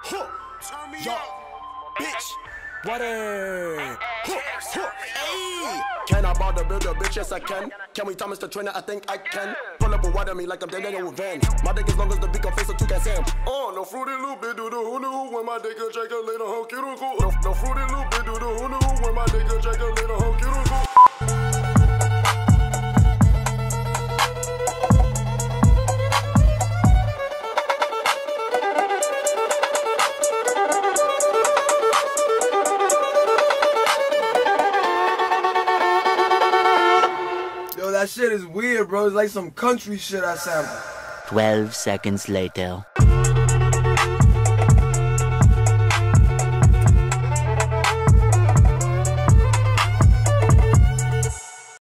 Yo, bitch, what a hey. Can I bother build a bitch? Yes I can. Can we Thomas the trainer? I think I can. Pull up a water me like I'm dead in revenge. My dick as long as the beat can face a 2 can Sam. Oh, no fruity loop, bit do who knew when my dick a check a little hoe kiruku. No fruity loop, bit do who knew when my dick a check a little hoe kiruku. That shit is weird, bro. It's like some country shit I sampled. 12 seconds later.